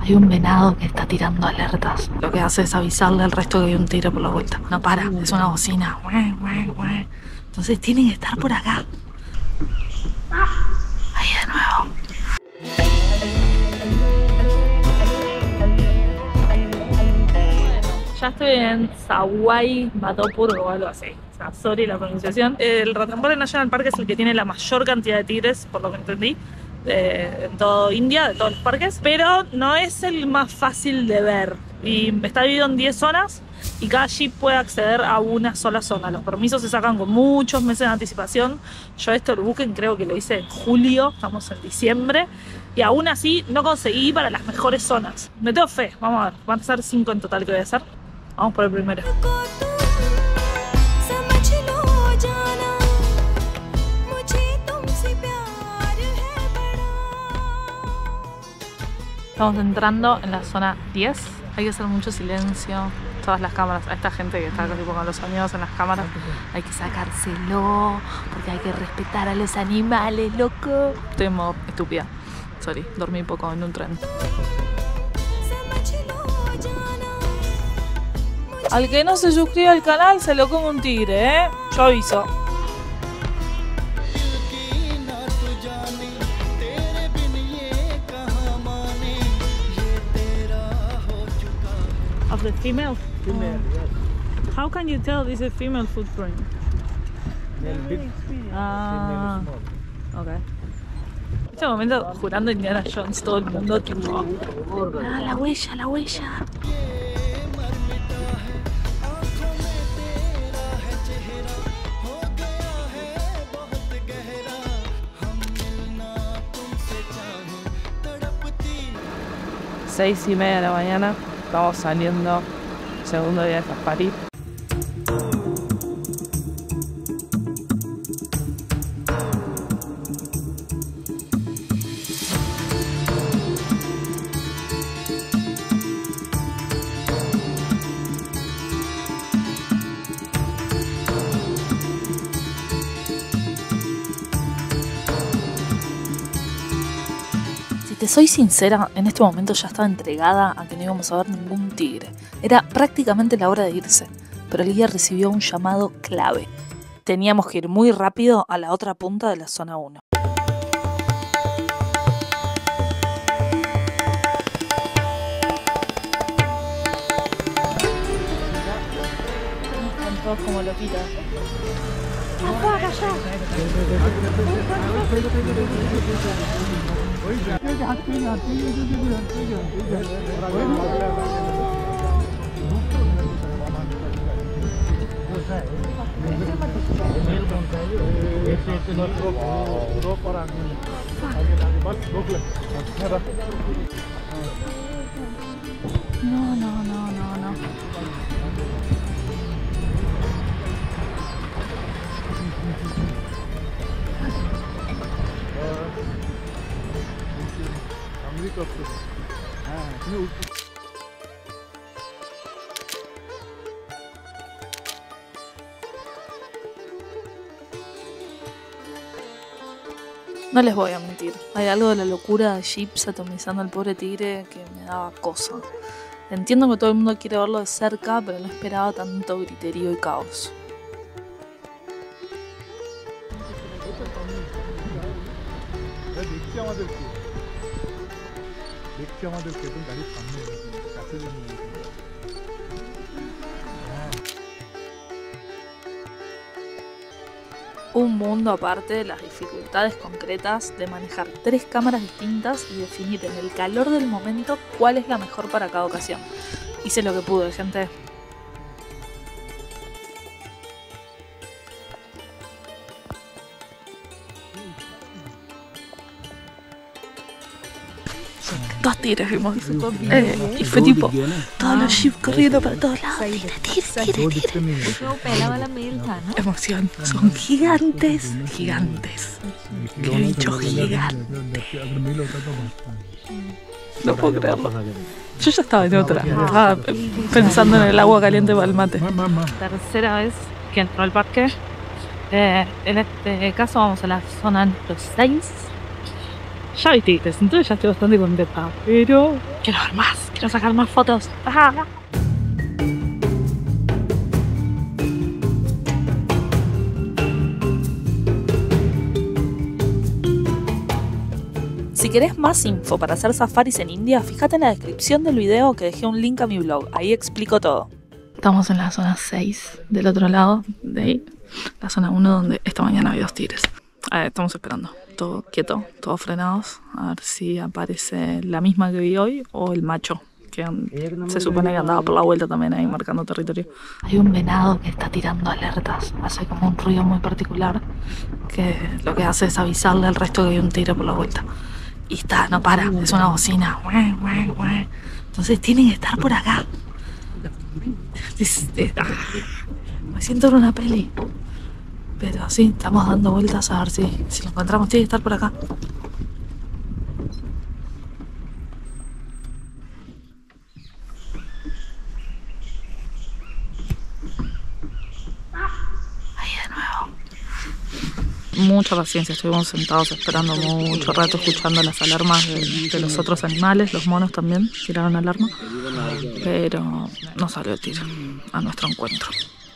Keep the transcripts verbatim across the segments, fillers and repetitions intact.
Hay un venado que está tirando alertas. Lo que hace es avisarle al resto que hay un tigre por la vuelta. No para, es una bocina. Entonces tienen que estar por acá. Ahí de nuevo. Ya estoy en Sawai Matopur o algo así. O sea, sorry la pronunciación. El Ranthambore National Park es el que tiene la mayor cantidad de tigres, por lo que entendí, de, en toda India, de todos los parques. Pero no es el más fácil de ver. Y está dividido en diez zonas y cada jeep puede acceder a una sola zona. Los permisos se sacan con muchos meses de anticipación. Yo esto lo busquen, creo que lo hice en julio, estamos en diciembre. Y aún así no conseguí para las mejores zonas. Me tengo fe, vamos a ver. Van a ser cinco en total que voy a hacer. Vamos por el primero. Estamos entrando en la zona diez. Hay que hacer mucho silencio. Todas las cámaras, a esta gente que está tipo, con los sonidos en las cámaras, hay que sacárselo porque hay que respetar a los animales, loco. Estoy en modo estúpida. Sorry, dormí poco en un tren. Al que no se suscriba al canal se lo come un tigre, ¿eh? Yo aviso. Of the female? Female, yes. How can you tell this is female footprint? Male big, Ah, female small. ok. En este momento, jurando Indiana Jones, todo el mundo tipo... Ah, la huella, la huella. Seis y media de la mañana, estamos saliendo, segundo día de safari. Te soy sincera, en este momento ya estaba entregada a que no íbamos a ver ningún tigre. Era prácticamente la hora de irse, pero el guía recibió un llamado clave. Teníamos que ir muy rápido a la otra punta de la zona uno. Están todos como loquitas. ¡Afuera, allá! No, no, no, no, no. No les voy a mentir, hay algo de la locura de jeeps atomizando al pobre tigre que me daba cosa. Entiendo que todo el mundo quiere verlo de cerca, pero no esperaba tanto griterío y caos. Un mundo aparte de las dificultades concretas de manejar tres cámaras distintas y definir en el calor del momento cuál es la mejor para cada ocasión. Hice lo que pude, gente. Dos tigres vimos. Eh, y fue tipo, todos los jeeps corriendo para todos lados. Tigre, tigre, tigre, tigre. Emoción. Son gigantes, gigantes. Qué bichos gigantes. No puedo creerlo. Yo ya estaba en otra. Estaba pensando en el agua caliente para el mate. Tercera vez que entro al parque. Eh, en este caso vamos a la zona número seis. Ya vi tigres, entonces ya estoy bastante contenta. Pero quiero ver más, quiero sacar más fotos. Ajá. Si querés más info para hacer safaris en India, fíjate en la descripción del video que dejé un link a mi blog. Ahí explico todo. Estamos en la zona seis, del otro lado de ahí. La zona uno donde esta mañana había dos tigres. A ver, estamos esperando. Todo quieto, todos frenados. A ver si aparece la misma que vi hoy o el macho, que se supone que andaba por la vuelta también ahí marcando territorio. Hay un venado que está tirando alertas. Hace como un ruido muy particular que lo que hace es avisarle al resto que hay un tigre por la vuelta. Y está, no para, es una bocina. Entonces tienen que estar por acá. Es, es, ah, me siento en una peli. Pero sí, estamos dando vueltas a ver si, si lo encontramos. Tiene que estar por acá. Ahí de nuevo. Mucha paciencia, estuvimos sentados esperando mucho rato, escuchando las alarmas de, de los otros animales. Los monos también tiraron alarma, pero no salió el tiro a nuestro encuentro.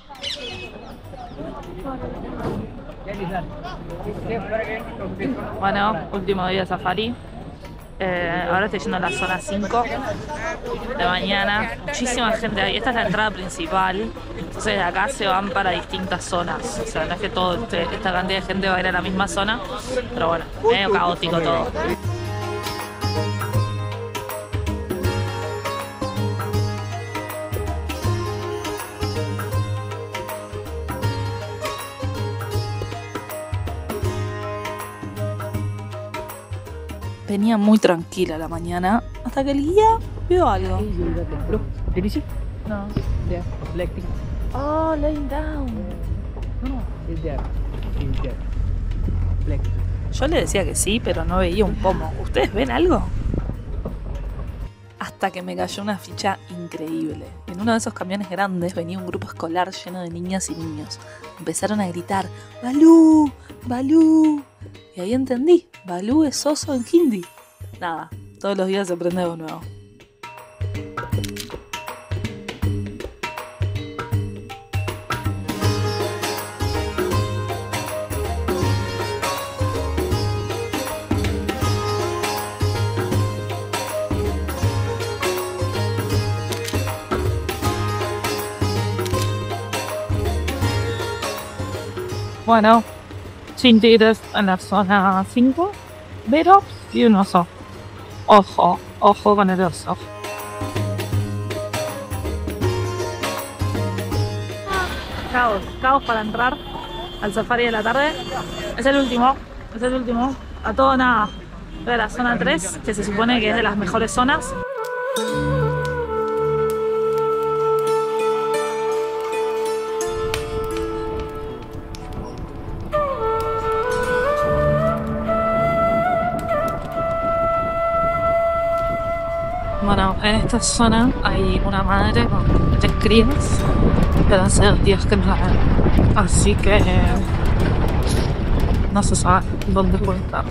Bueno, último día de safari. Eh, ahora estoy yendo a la zona cinco de mañana. Muchísima gente ahí. Esta es la entrada principal. Entonces de acá se van para distintas zonas. O sea, no es que todo este, esta cantidad de gente va a ir a la misma zona. Pero bueno, medio caótico todo. Venía muy tranquila la mañana hasta que el guía vio algo. Look, did you see? No. There, black thing. Oh, laying down. No, no, it's there. It's there. Black. Yo le decía que sí, pero no veía un pomo. ¿Ustedes ven algo? Hasta que me cayó una ficha increíble. En uno de esos camiones grandes venía un grupo escolar lleno de niñas y niños. Empezaron a gritar, ¡Balú! ¡Balú! Y ahí entendí, Balú es oso en hindi. Nada, todos los días se aprende algo nuevo. Bueno, sin tigres en la zona cinco, pero y un oso. Ojo, ojo con el oso. Caos, caos para entrar al safari de la tarde. Es el último, es el último. A todo nada. De la zona tres, que se supone que es de las mejores zonas. Bueno, en esta zona hay una madre con tres crías, pero hace dos días que no la ven, así que no se sabe dónde puede estar.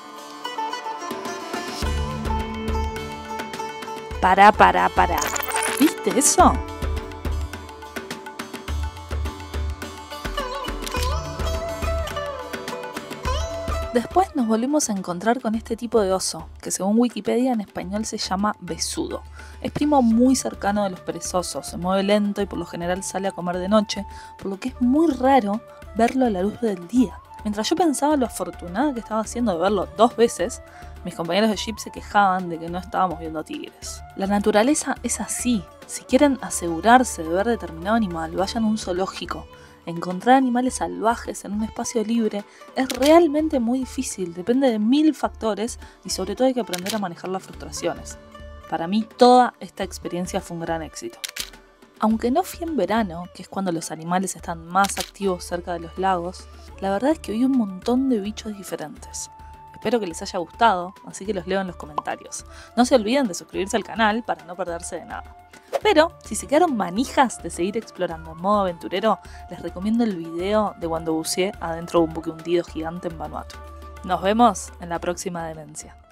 Para, para, para. ¿Viste eso? Después nos volvimos a encontrar con este tipo de oso, que según Wikipedia en español se llama besudo. Es primo muy cercano de los perezosos, se mueve lento y por lo general sale a comer de noche, por lo que es muy raro verlo a la luz del día. Mientras yo pensaba lo afortunada que estaba haciendo de verlo dos veces, mis compañeros de jeep se quejaban de que no estábamos viendo tigres. La naturaleza es así. Si quieren asegurarse de ver determinado animal, vayan a un zoológico. Encontrar animales salvajes en un espacio libre es realmente muy difícil, depende de mil factores y sobre todo hay que aprender a manejar las frustraciones. Para mí toda esta experiencia fue un gran éxito. Aunque no fui en verano, que es cuando los animales están más activos cerca de los lagos, la verdad es que vi un montón de bichos diferentes. Espero que les haya gustado, así que los leo en los comentarios. No se olviden de suscribirse al canal para no perderse de nada. Pero, si se quedaron manijas de seguir explorando en modo aventurero, les recomiendo el video de cuando buceé adentro de un buque hundido gigante en Vanuatu. Nos vemos en la próxima Demencia.